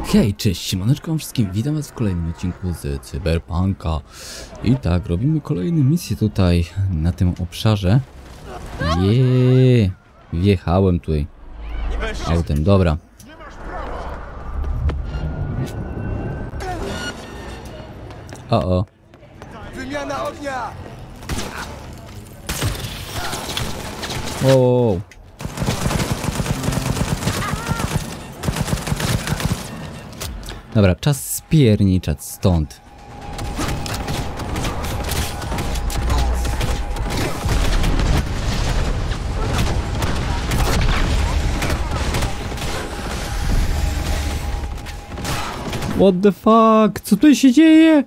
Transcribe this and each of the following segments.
Hej, cześć, siemaneczko wszystkim, witam was w kolejnym odcinku z Cyberpunka. I tak, robimy kolejną misję tutaj, na tym obszarze. Wjechałem tutaj autem, dobra. O. Wymiana ognia! O. Dobra, czas spierniczać stąd. What the fuck? Co tu się dzieje?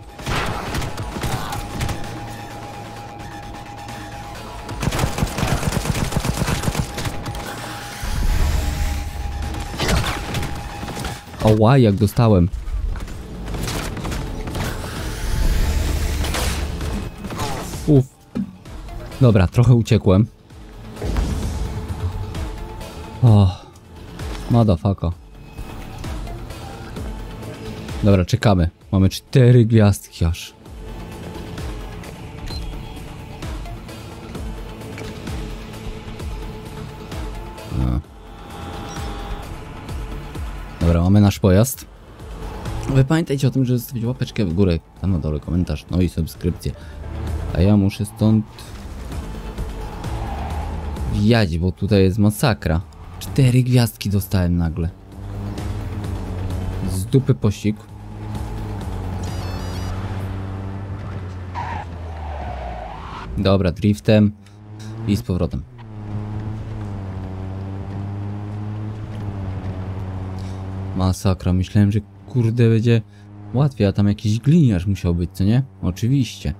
Oła, jak dostałem. Uff. Dobra, trochę uciekłem. O, motherfucker. Dobra, czekamy. Mamy 4 gwiazdki aż. Dobra, mamy nasz pojazd. Wy pamiętajcie o tym, żeby zostawić łapeczkę w górę, tam na dole komentarz, no i subskrypcję. A ja muszę stąd wjechać, bo tutaj jest masakra. 4 gwiazdki dostałem nagle. Z dupy pościg. Dobra, driftem i z powrotem. Masakra, myślałem, że kurde będzie łatwiej, a tam jakiś gliniarz musiał być, co nie? Oczywiście.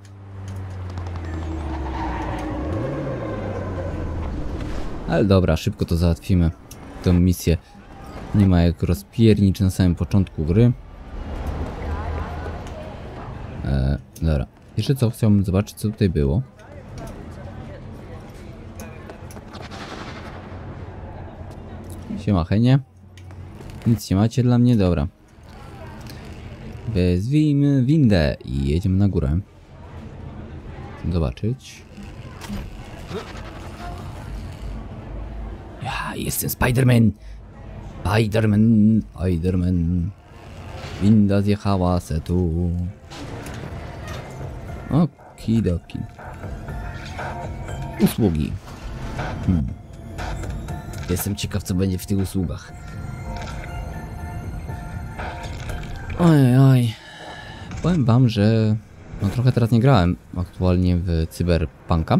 Ale dobra, szybko to załatwimy. Tę misję. Nie ma jak rozpiernić na samym początku gry. Dobra. Jeszcze co, chciałbym zobaczyć, co tutaj było. Siema, henie. Nic nie macie dla mnie? Dobra. Wezwijmy windę i jedziemy na górę. Zobaczyć. Ja jestem Spider-Man. Spider-Man. Winda zjechała se tu. Okidoki. Usługi. Jestem ciekaw, co będzie w tych usługach. Oj. Powiem wam, że no trochę teraz nie grałem aktualnie w Cyberpunka.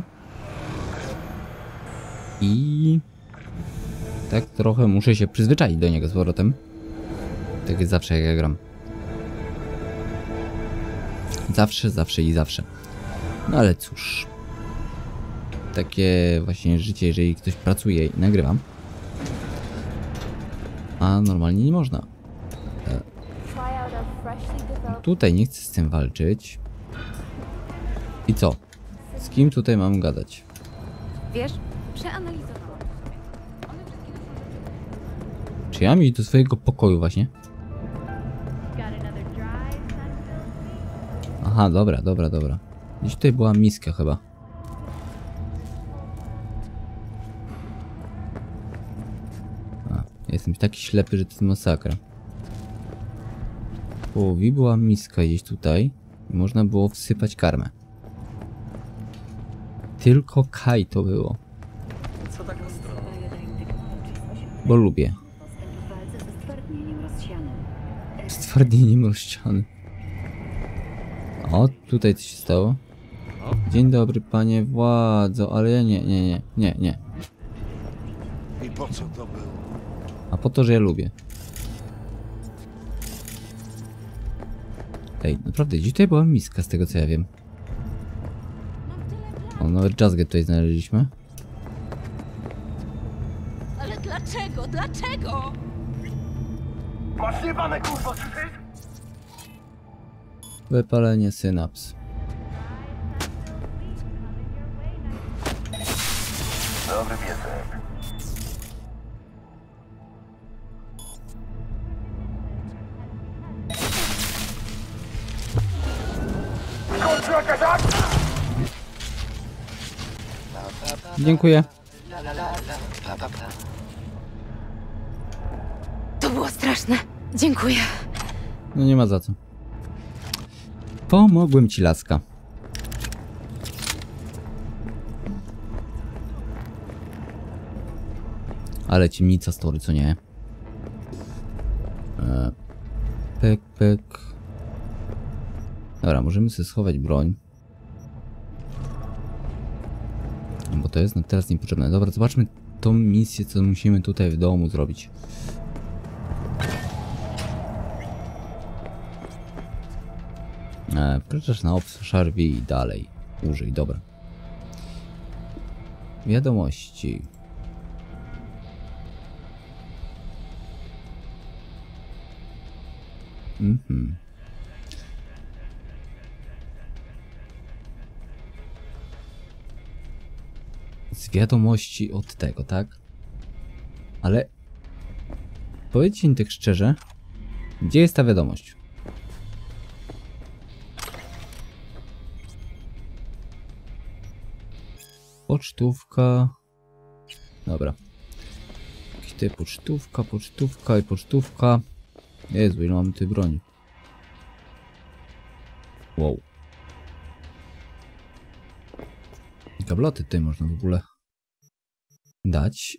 I tak trochę muszę się przyzwyczaić do niego z powrotem. Tak jest zawsze, jak ja gram. Zawsze. No ale cóż. Takie właśnie życie, jeżeli ktoś pracuje i nagrywam. A normalnie nie można. Tutaj nie chcę z tym walczyć. I co? Z kim tutaj mam gadać? Wiesz, przeanalizowałam. Czy ja mam iść do swojego pokoju właśnie? Aha, dobra. Gdzieś tutaj była miska chyba. Jestem taki ślepy, że to jest masakra. W połowie była miska gdzieś tutaj i można było wsypać karmę. Tylko Kaj to było. Co tak ostro? Bo lubię. Stwardnieniem rozsianym. O, tutaj coś się stało. Dzień dobry, panie władzo, ale ja nie. I po co to było? A po to, że ja lubię. Ej, naprawdę, gdzie tutaj była miska, z tego co ja wiem? O, nawet jazzgę tutaj znaleźliśmy. Ale dlaczego? Dlaczego? Masz jebane kurwa, słyszysz? Wypalenie synaps. Dobry piesek. Dziękuję. To było straszne. Dziękuję. No nie ma za co. Pomogłem ci, laska. Ale ciemnica story, co nie? Pek, pek. Dobra, możemy sobie schować broń. Bo to jest teraz niepotrzebne. Dobra, zobaczmy tą misję, co musimy tutaj w domu zrobić. Wkraczasz na obszar i dalej. Użyj, dobra. Wiadomości. Z wiadomości od tego, tak? Ale powiedzcie mi tak szczerze, gdzie jest ta wiadomość? Pocztówka. Dobra. Jakieś tutaj pocztówka, pocztówka i pocztówka. Jezu, ile mamy tej broni. Wow. Gabloty tutaj można w ogóle dać.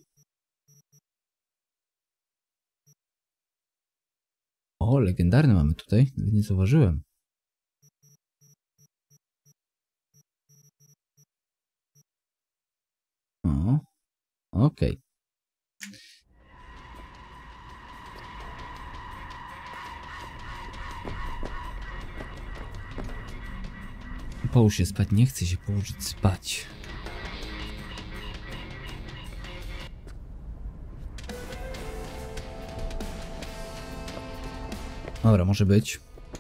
O, legendarny mamy tutaj. Nawet nie zauważyłem. O, okej. Połóż się spać, nie chcę się położyć spać. Dobra, może być.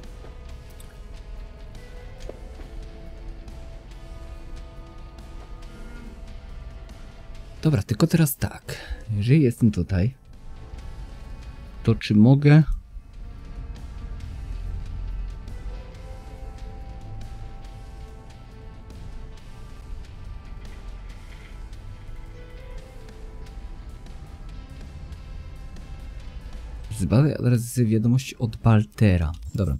Dobra, tylko teraz tak. Jeżeli jestem tutaj, to czy mogę... Zbadaj adres wiadomości od Baltera. Dobra.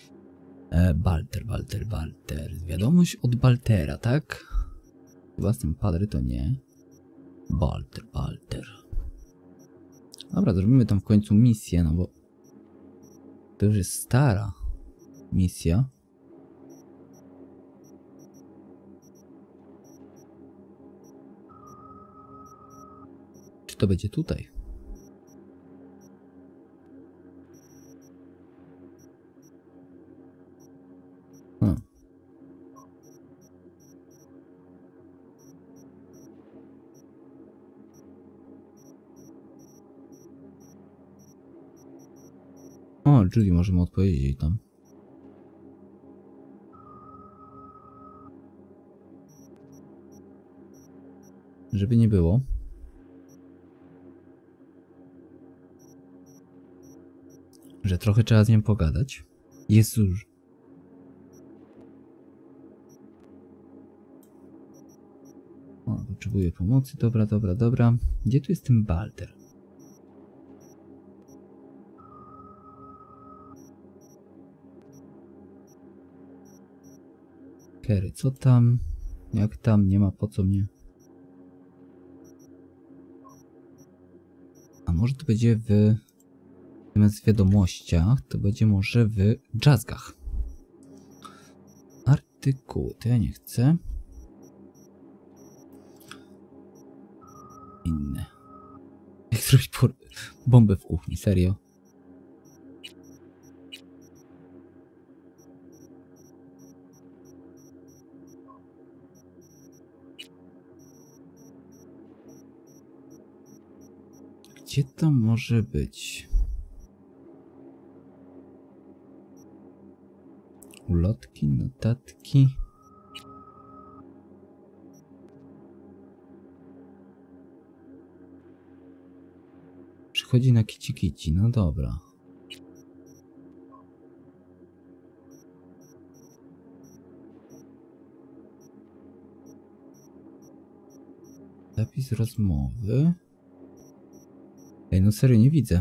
Balter. Wiadomość od Baltera, tak? Chyba z tym padry to nie. Balter. Dobra, zrobimy tam w końcu misję, no bo to już jest stara misja. Czy to będzie tutaj? O, Judy, możemy odpowiedzieć jej tam. Żeby nie było. Że trochę trzeba z nią pogadać. Jezus. O, potrzebuję pomocy. Dobra. Gdzie tu jest ten Balter? Kerry, co tam? Jak tam? Nie ma po co mnie. A może to będzie w... Zamiast w wiadomościach, to będzie może w jazzgach. Artykuły, to ja nie chcę. Inne. Jak zrobić bombę w kuchni, serio? Gdzie to może być? Ulotki, notatki. Przychodzi na kici, no dobra. Zapis rozmowy. Ej, no serio, nie widzę.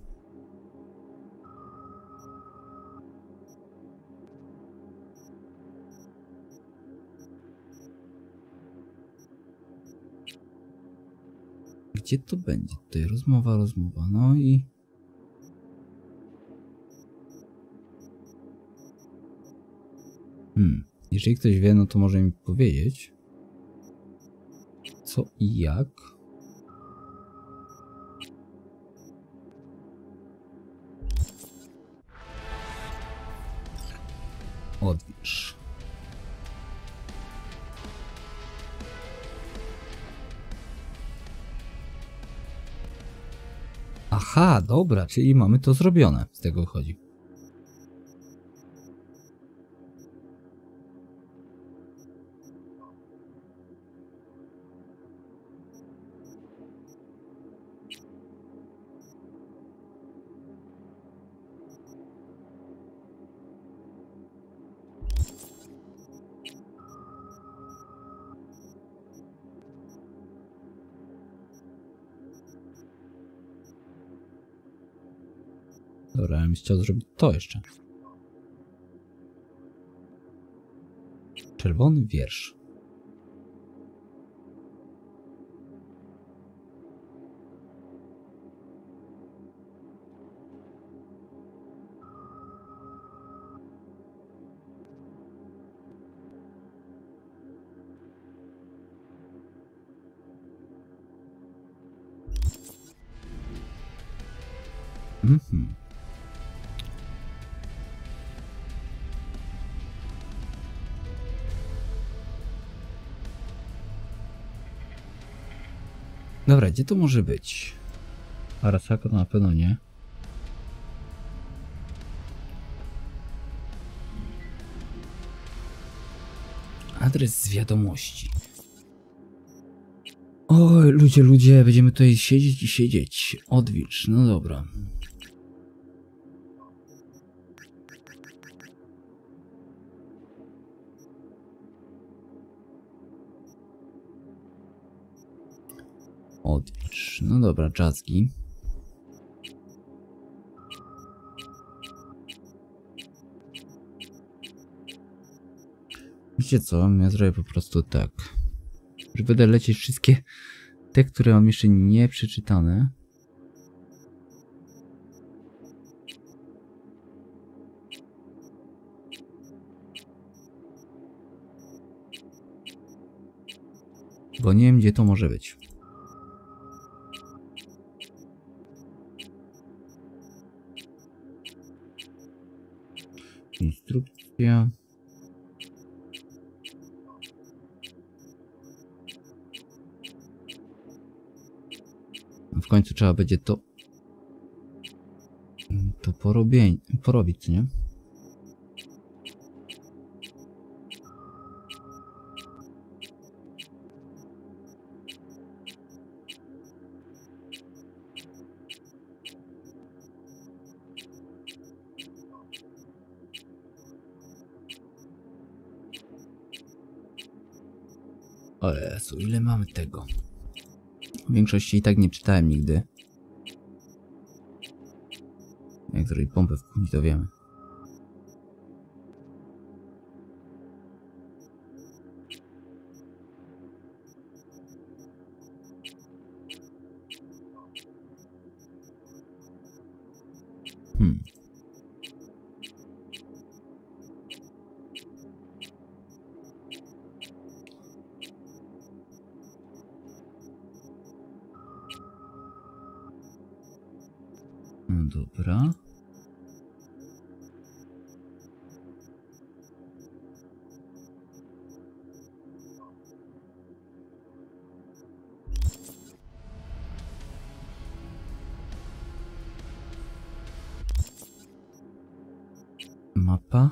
Gdzie to będzie? Tutaj rozmowa, no i... Jeżeli ktoś wie, no to może mi powiedzieć. Co i jak? Odwiesz. Aha, dobra, czyli mamy to zrobione. Z tego chodzi. Dobra, ja bym chciał zrobić to jeszcze. Czerwony wiersz. Dobra, gdzie to może być? Arasaka to na pewno nie. Adres z wiadomości. Oj, ludzie, będziemy tutaj siedzieć i siedzieć. Odwilż, no dobra. Odwilż, no dobra, jazzki. Wiecie co, ja zrobię po prostu tak. Że będę lecieć wszystkie te, które mam jeszcze nie przeczytane. Bo nie wiem, gdzie to może być. Instrukcja. W końcu trzeba będzie to porobić, nie? O Jezu, ile mamy tego? W większości i tak nie czytałem nigdy. Jak zrobić pompę w kuchni, to wiemy. Dobra. Mapa.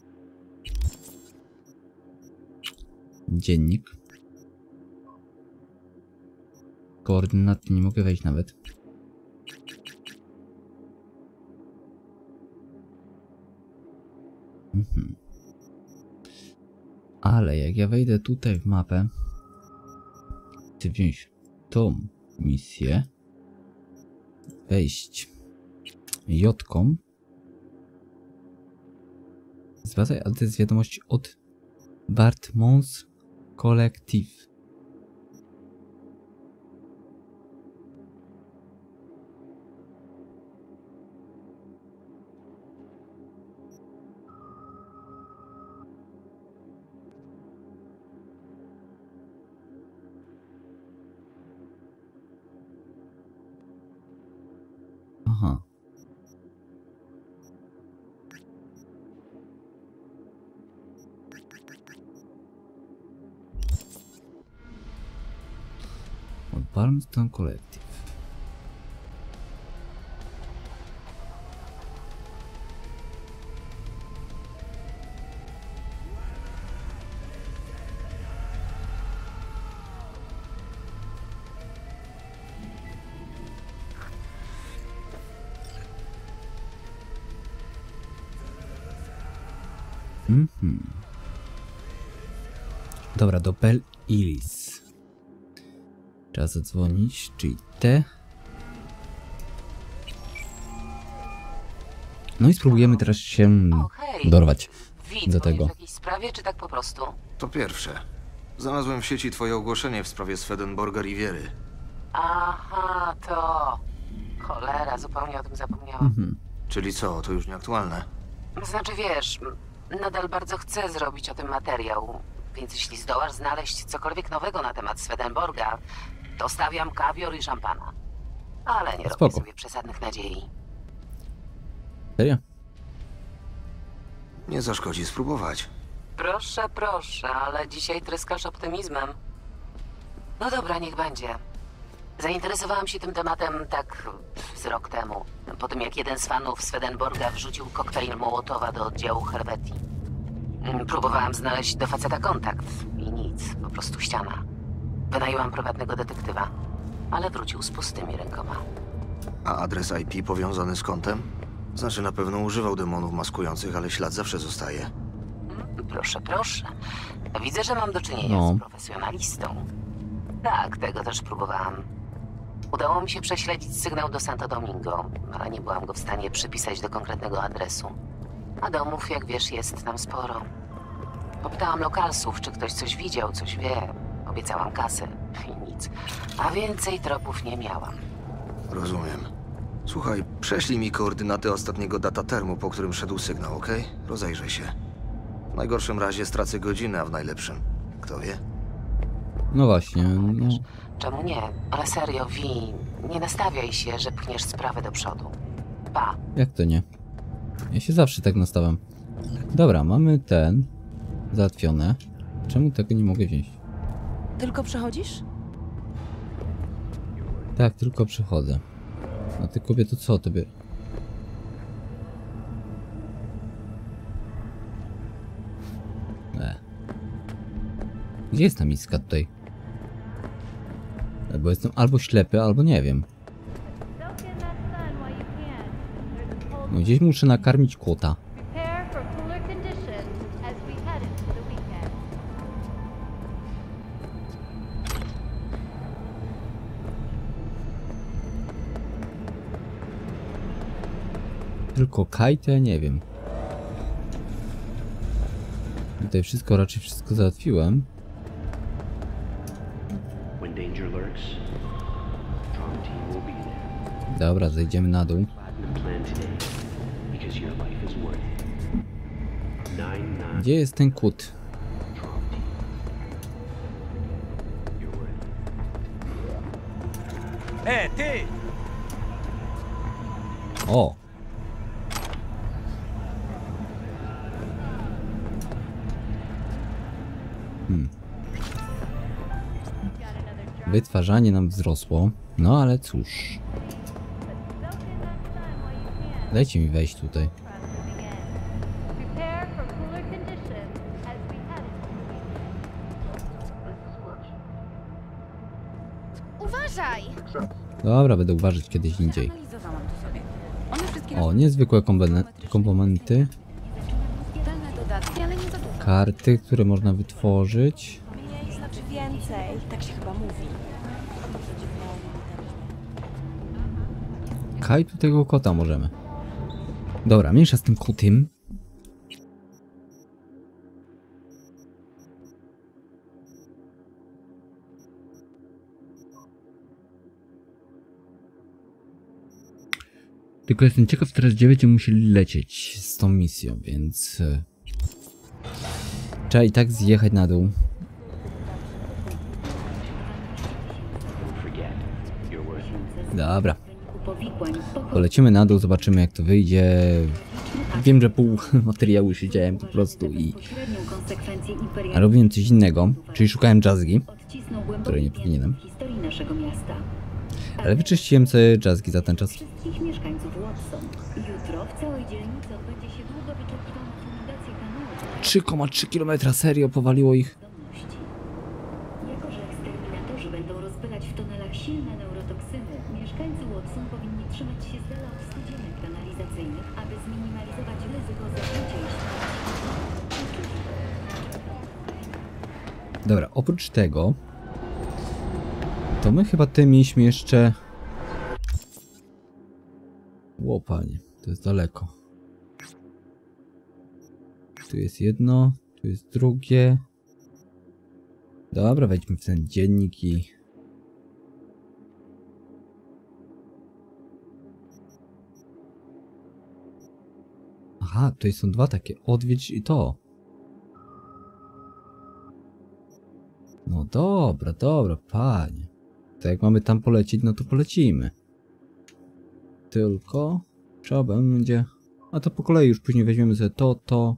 Dziennik. Koordynaty nie mogę wejść nawet. Ale jak ja wejdę tutaj w mapę, chcę wziąć tą misję. Wejść J-ką. Zbadaj adres wiadomości od Bartmans Collective. Aha. Od Barmston Collective. Dobra, do Bel Iris. Trzeba zadzwonić, czyli te. No i spróbujemy teraz się O, hej. dorwać Wit, do tego. w jakiejś sprawie, czy tak po prostu? To pierwsze. Znalazłem w sieci twoje ogłoszenie w sprawie Swedenborga Riviery. Aha, to... Cholera, zupełnie o tym zapomniałam. Czyli co, to już nieaktualne? Znaczy, wiesz, nadal bardzo chcę zrobić o tym materiał, więc jeśli zdołasz znaleźć cokolwiek nowego na temat Swedenborga, to stawiam kawior i szampana. Ale nie robię Spoko. sobie przesadnych nadziei. Serio? Nie zaszkodzi spróbować. Proszę, proszę, ale dzisiaj tryskasz optymizmem. No dobra, niech będzie. Zainteresowałam się tym tematem tak z rok temu. Po tym, jak jeden z fanów Swedenborga wrzucił koktajl Mołotowa do oddziału Helvetii. Próbowałam znaleźć do faceta kontakt i nic, po prostu ściana. Wynajęłam prywatnego detektywa, ale wrócił z pustymi rękoma. A adres IP powiązany z kontem? Znaczy na pewno używał demonów maskujących, ale ślad zawsze zostaje. Proszę, proszę. Widzę, że mam do czynienia No. z profesjonalistą. Tak, tego też próbowałam. Udało mi się prześledzić sygnał do Santo Domingo, ale nie byłam go w stanie przypisać do konkretnego adresu. A domów, jak wiesz, jest tam sporo. Popytałam lokalsów, czy ktoś coś widział, coś wie. Obiecałam kasę i nic. A więcej tropów nie miałam. Rozumiem. Słuchaj, prześlij mi koordynaty ostatniego datatermu, po którym szedł sygnał, okej? Rozejrzę się. W najgorszym razie stracę godzinę, a w najlepszym, kto wie? No właśnie, no. Czemu nie? Ale serio, Vi, nie nastawiaj się, że pchniesz sprawę do przodu. Pa. Jak to nie? Ja się zawsze tak nastawiam. Dobra, mamy ten załatwione. Czemu tego nie mogę wziąć? Tylko przechodzisz? Tak, tylko przychodzę. A ty kobieto co tobie? Gdzie jest ta miska tutaj? Bo jestem albo ślepy, albo nie wiem. No gdzieś muszę nakarmić kota. Prepare for cooler conditions as we head into the weekend. Tylko kajtę, nie wiem. Tutaj raczej wszystko załatwiłem. When danger lurks, Tron Team will be there. Dobra, zejdziemy na dół. Platinum plan today, because your life is worth it. 9-9 Gdzie jest ten kut? Tron Team. You're worth it. O! Wytwarzanie nam wzrosło. No ale cóż. Dajcie mi wejść tutaj. Prepare for cooler conditions as we head into the weekend. Uważaj! Dobra, będę uważać kiedyś indziej. Analizowałam to sobie. One wszystkie O, niezwykłe komponenty. Dane dodatki, ale nie za dużo. Karty, które można wytworzyć. Mniej znaczy więcej, tak się chyba mówi. Kajtu tego kota możemy. Dobra, mniejsza z tym kotem. Tylko jestem ciekaw teraz, gdzie będziemy musieli lecieć z tą misją, więc... Trzeba i tak zjechać na dół. Dobra. Polecimy na dół, zobaczymy jak to wyjdzie. Wiem, że pół materiału siedziałem po prostu i... robiłem coś innego, czyli szukałem jazzgi, której nie powinienem. Ale wyczyściłem sobie jazzgi za ten czas. Wszystkich mieszkańców Watson. Jutro w całej dzielnicy odbędzie się długo wyczekiwana fumulacja kanału 3,3 km serio powaliło ich. domności. Jako że eksterminatorzy będą rozpylać w tunelach silne neurotoksyny, mieszkańcy Watson powinni trzymać się z dala od studzienek kanalizacyjnych, aby zminimalizować ryzyko zatrucia i śmierci. Dobra, oprócz tego... to my chyba tym mieliśmy jeszcze... Ło, panie, to jest daleko. Tu jest jedno, tu jest drugie. Dobra, wejdźmy w ten dziennik i... Aha, tutaj są dwa takie, odwiedź i to. No dobra, dobra, panie. To jak mamy tam polecieć, no to polecimy. Tylko trzeba będzie... A to po kolei już później weźmiemy sobie to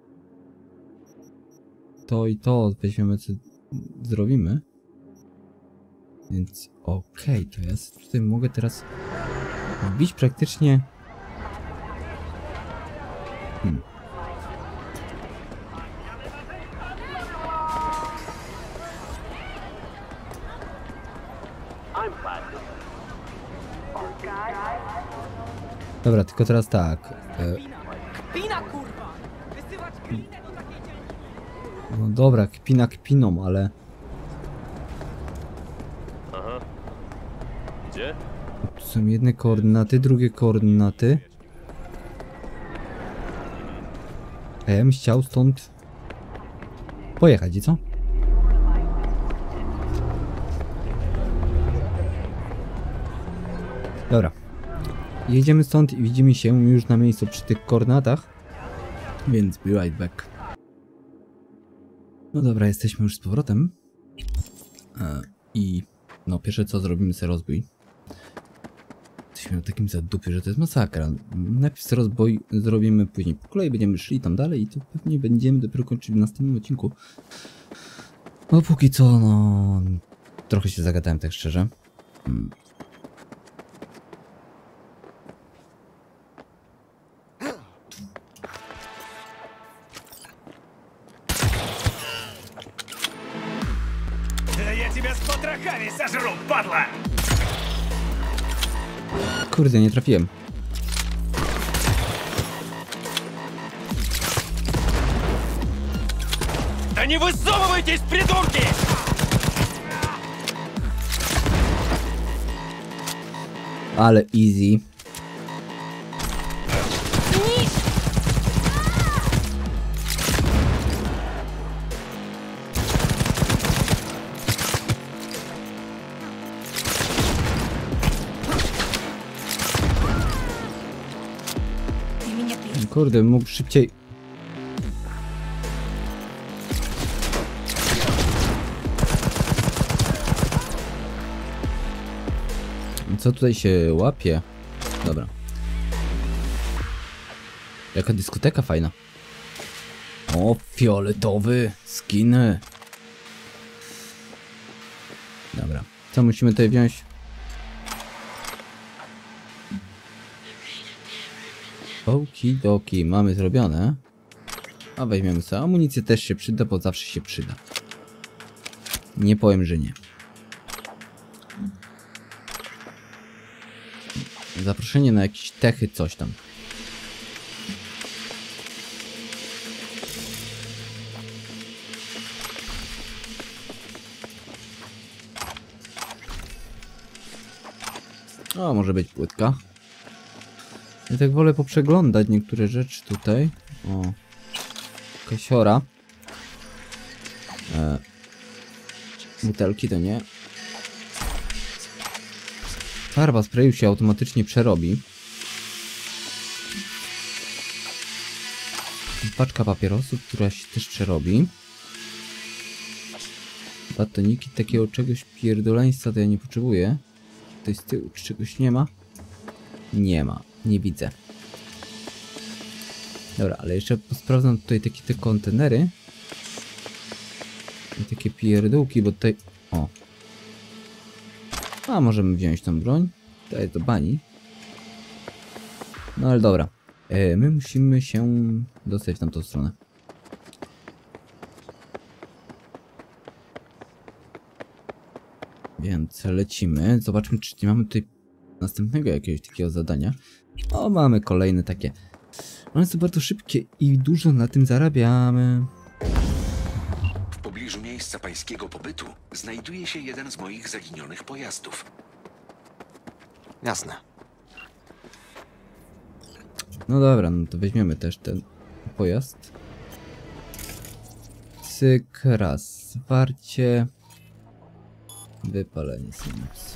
i to weźmiemy, co zrobimy. Więc okej, to ja tutaj mogę teraz wbić praktycznie... Dobra, tylko teraz tak. Kpina, kurwa! Wysyłać kpinę do takiej dzielnicy! No dobra, kpina kpiną, ale... Aha. Gdzie? Tu są jedne koordynaty, drugie koordynaty. A ja bym chciał stąd... pojechać, i co? Dobra. Jedziemy stąd i widzimy się już na miejscu przy tych koordynatach. Więc be right back. No dobra, jesteśmy już z powrotem. I no pierwsze co zrobimy sobie rozbój. Jesteśmy na takim zadupie, że to jest masakra. Najpierw rozbój zrobimy, później po kolei będziemy szli tam dalej i to pewnie będziemy dopiero kończyć w następnym odcinku. No póki co, no... trochę się zagadałem, tak szczerze. Kurde, nie trafiłem. Да не высовывайтесь, придурки! Ale easy. Kurde, mógł szybciej. Co tutaj się łapie? Dobra. Jaka dyskoteka fajna. O, fioletowy skin. Dobra. Co musimy tutaj wziąć? Okidoki, mamy zrobione. A weźmiemy sobie amunicję, też się przyda, bo zawsze się przyda. Nie powiem, że nie. Zaproszenie na jakieś techy, coś tam. O, może być płytka. Ja tak wolę poprzeglądać niektóre rzeczy tutaj. O. Kasiora. Butelki to nie. Farba sprayu się automatycznie przerobi. Paczka papierosów, która się też przerobi. Batoniki takiego czegoś pierdoleństwa to ja nie potrzebuję. Tutaj z tyłu czy czegoś nie ma? Nie ma, nie widzę. Dobra, ale jeszcze sprawdzam tutaj takie te kontenery. I takie pierdółki, bo tutaj... O. A możemy wziąć tą broń. To jest do bani. No ale dobra. My musimy się dostać w tamtą stronę. Więc lecimy. Zobaczmy, czy nie mamy tutaj następnego jakiegoś takiego zadania. O, mamy kolejne takie. One są bardzo szybkie i dużo na tym zarabiamy. W pobliżu miejsca pańskiego pobytu znajduje się jeden z moich zaginionych pojazdów. Jasne. No dobra, no to weźmiemy też ten pojazd. Cyk, raz. Zwarcie. Wypalenie Sims.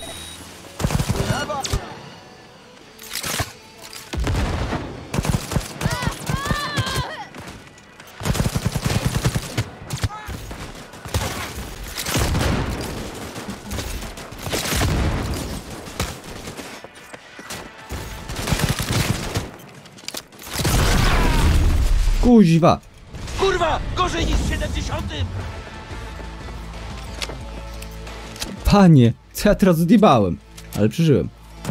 Kuźwa! Kurwa! Gorzej niż w 70! Panie! Co ja teraz odjebałem? Ale przeżyłem.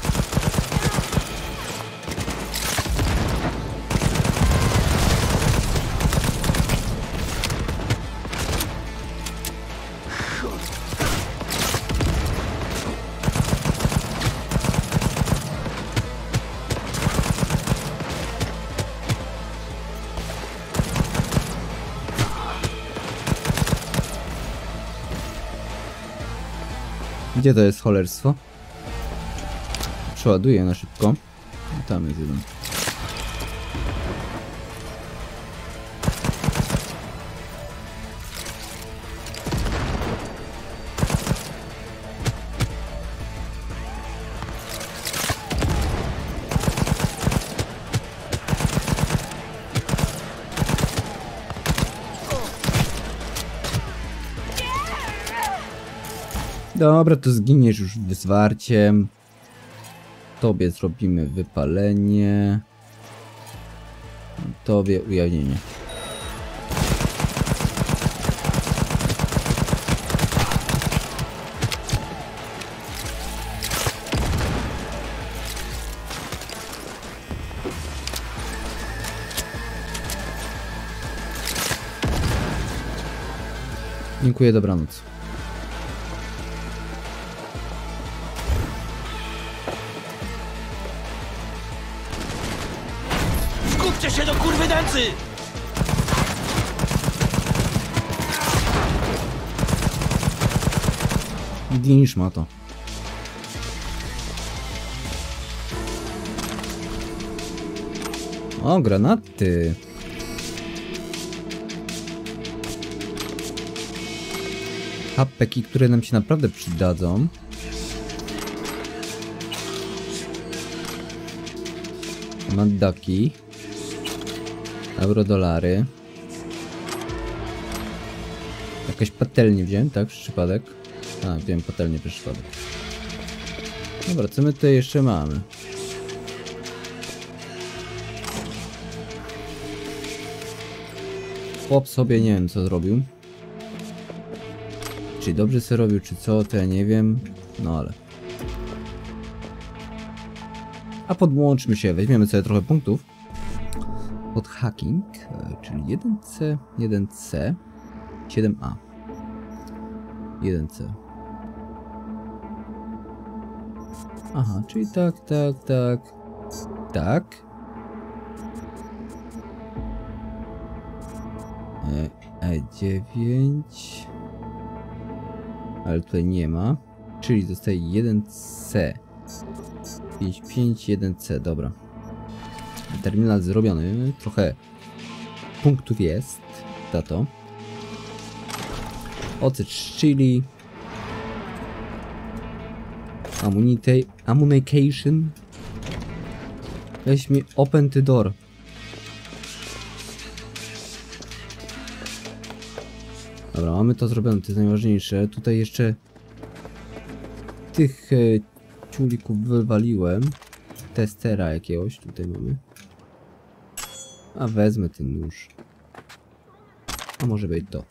Gdzie to jest cholerstwo? Przeładuję na szybko. Tam jest jeden. Dobra, to zginiesz już wyzwarciem. Tobie zrobimy wypalenie. Tobie ujawnienie. Dziękuję, dobranoc. Skupcie się do kurwy nędzy! Ginisz ma to. O, granaty. Hapeki, które nam się naprawdę przydadzą. Mandaki. Eurodolary. Jakaś patelnię wziąłem, tak? Przez przypadek. A, wziąłem patelnię przez przypadek. Dobra, co my tutaj jeszcze mamy? Chłop sobie nie wiem co zrobił. Czy dobrze sobie robił, czy co, to ja nie wiem. No ale... A podłączmy się, weźmiemy sobie trochę punktów. Pod hacking, czyli 1C, 1C, 7A. 1C. Aha, czyli tak. E9. Ale tutaj nie ma. Czyli zostaje 1C. 5, 1C, dobra. terminal zrobiony. Trochę punktów jest za to. Ocet z chili. Ammunication. Weź mi open the door. Dobra, mamy to zrobione, to jest najważniejsze. Tutaj jeszcze tych ciulików wywaliłem. Testera jakiegoś tutaj mamy. A wezmę ten nóż. A może być to.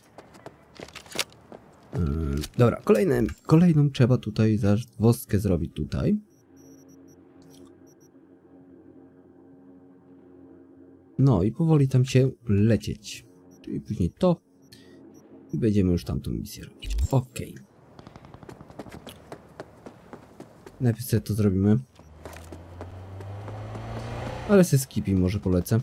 Dobra, kolejną trzeba tutaj wostkę zrobić tutaj. No i powoli tam się lecieć. Czyli później to. I będziemy już tamtą misję robić. Okej. Najpierw sobie to zrobimy. Ale se skipi może polecę.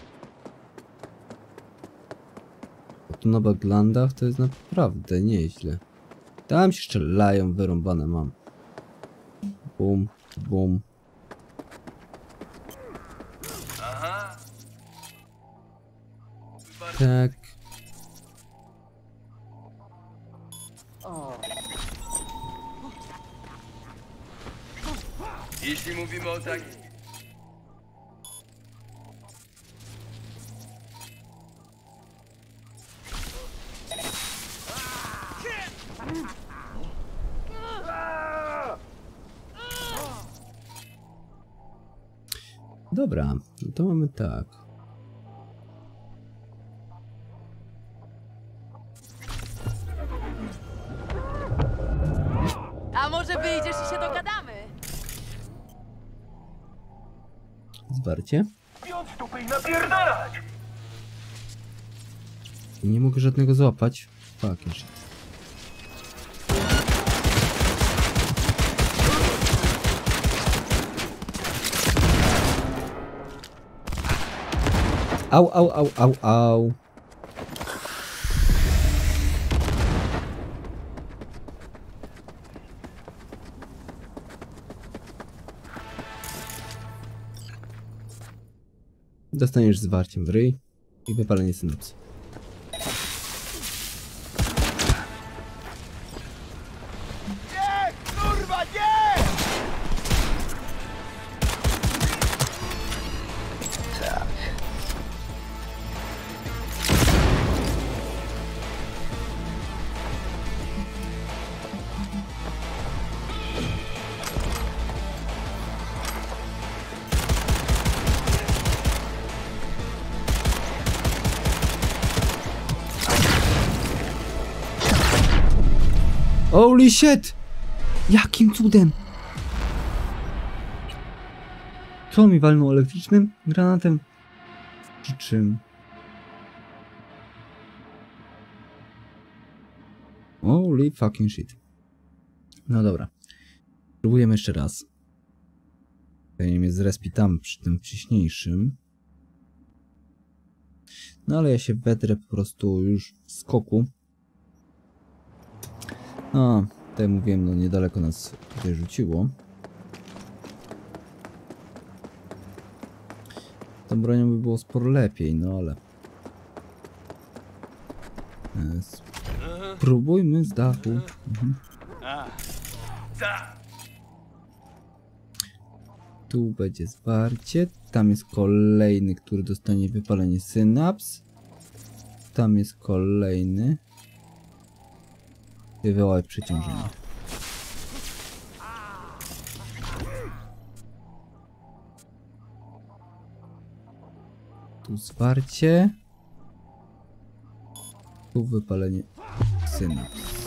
Tu na Baglandach to jest naprawdę nieźle. Tam się strzelają, wyrąbane mam. Bum, bum. Tak. Jeśli mówimy o tak... Dobra, no to mamy tak. A może wyjdziesz i się dogadamy? Zwarcie. Piąc stupy i napierdalać! Nie mogę żadnego złapać. Fuck, jeszcze. Au, au, au, au, au. Dostaniesz zwarciem w ryj i wypalenie synapsy. Nie! Kurwa, nie! Holy shit! Jakim cudem? Co mi walnął, elektrycznym granatem? Czy czym? Holy fucking shit. No dobra. Próbujemy jeszcze raz. Pewnie mnie zrespi tam przy tym wcześniejszym. No ale ja się wedrę po prostu już w skoku. A, tak jak mówiłem, no niedaleko nas tutaj rzuciło. Tą bronią by było sporo lepiej, no ale... Spróbujmy z dachu. Tu będzie zwarcie. Tam jest kolejny, który dostanie wypalenie synaps. Tam jest kolejny. Wywołaj przeciążenie. Tu zwarcie. Tu wypalenie synaps.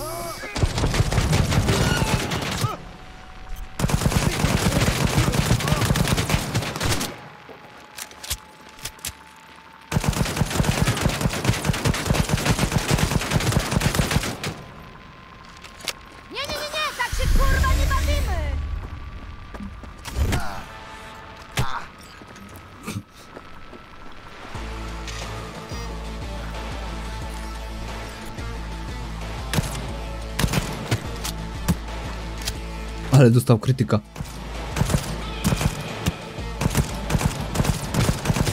Ale dostał krytyka.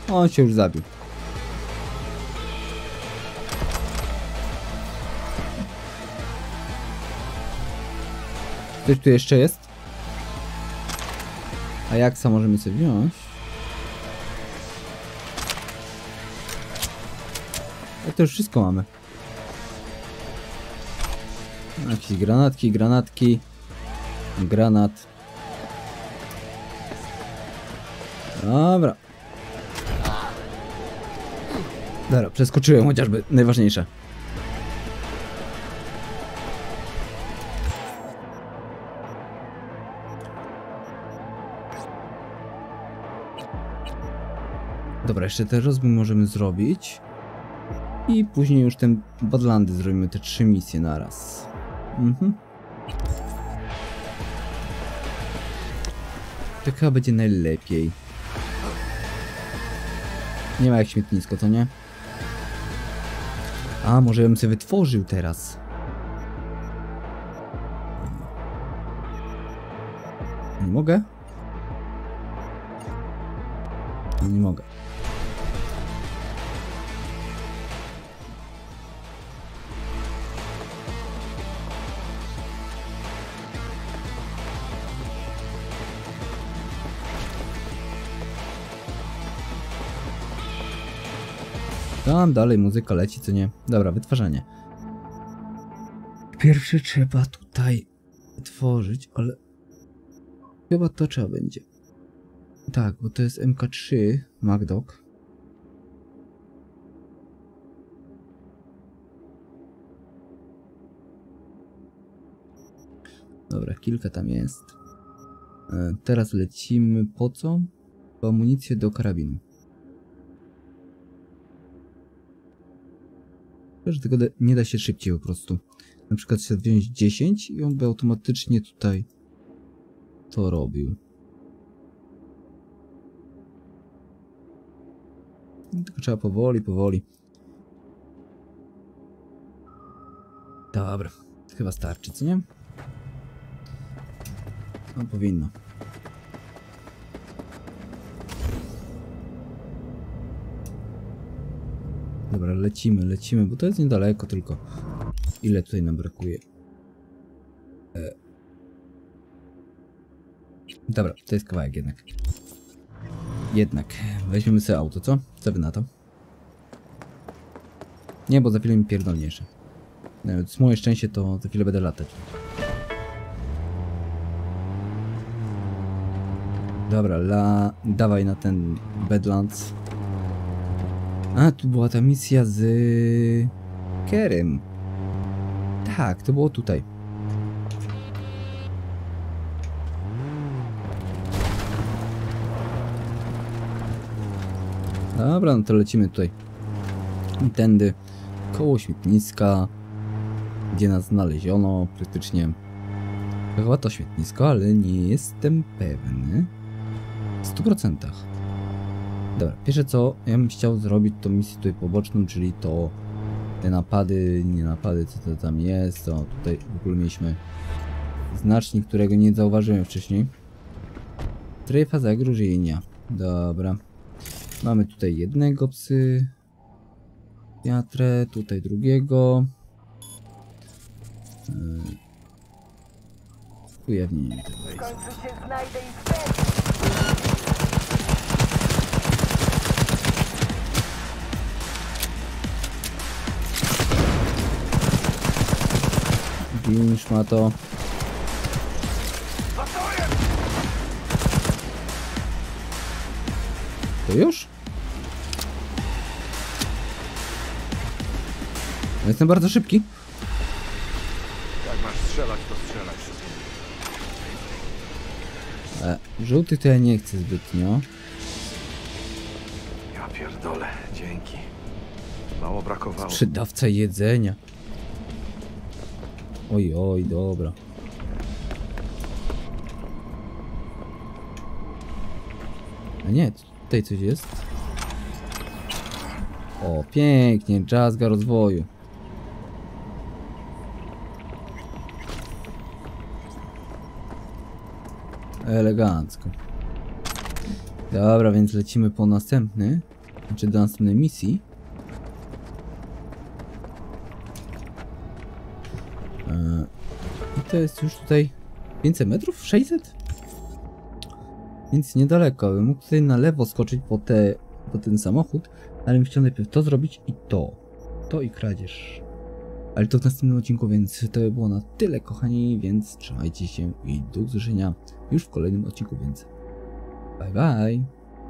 On się już zabił. Ktoś tu jeszcze jest? A jaksa możemy sobie wziąć? A to już wszystko mamy. Jakieś granatki. Granat. Dobra. Dobra, przeskoczyłem chociażby najważniejsze. Dobra, jeszcze te rozbój możemy zrobić. I później już ten Badlandy zrobimy, te 3 misje naraz. To chyba będzie najlepiej. Nie ma jak śmietnisko, co nie? A, może bym sobie wytworzył teraz. Nie mogę? Nie mogę. Tam dalej muzyka leci, co nie? Dobra, wytwarzanie. Pierwsze trzeba tutaj wytworzyć, ale chyba to trzeba będzie. Tak, bo to jest MK3 MacDoc. Dobra, kilka tam jest. Teraz lecimy po co? Po amunicję do karabinu. Że tego nie da się szybciej po prostu. Na przykład chcę wziąć 10 i on by automatycznie tutaj to robił. Tylko trzeba powoli. Dobra, chyba starczy, co nie? No powinno. Dobra, lecimy, bo to jest niedaleko tylko. Ile tutaj nam brakuje? Dobra, to jest kawałek jednak. Weźmiemy sobie auto, co? Co wy na to? Nie, bo za chwilę mi pierdolniejsze. Nawet z moje szczęście to za chwilę będę latać. Dobra, dawaj na ten Badlands. A, tu była ta misja z Kerem. Tak, to było tutaj. Dobra, no to lecimy tutaj. I tędy koło śmietniska, gdzie nas znaleziono praktycznie. Chyba to śmietnisko, ale nie jestem pewny. W 100%. Dobra, pierwsze co ja bym chciał zrobić to misję tutaj poboczną, czyli to te napady, nie napady, co to tam jest. O, tutaj w ogóle mieliśmy znacznik, którego nie zauważyłem wcześniej. Strefa zagrożenia. Dobra. Mamy tutaj jednego psychiatrę, tutaj drugiego. Ujawnienie tego jest. Gin, szmato. To już? Ja jestem bardzo szybki. Jak masz strzelać, to strzelaj. Żółty to ja nie chcę zbytnio. Ja pierdolę, dzięki. Mało brakowało. Sprzedawca jedzenia. Oj, dobra. A nie, tutaj coś jest. O, pięknie, dżazga rozwoju. Elegancko. Dobra, więc lecimy po następny. Znaczy do następnej misji. I to jest już tutaj 500 metrów? 600? Więc niedaleko. Bym mógł tutaj na lewo skoczyć po ten samochód, ale bym chciał najpierw to zrobić i to. To i kradzież. Ale to w następnym odcinku, więc to by było na tyle, kochani, więc trzymajcie się i do usłyszenia już w kolejnym odcinku, więc bye bye!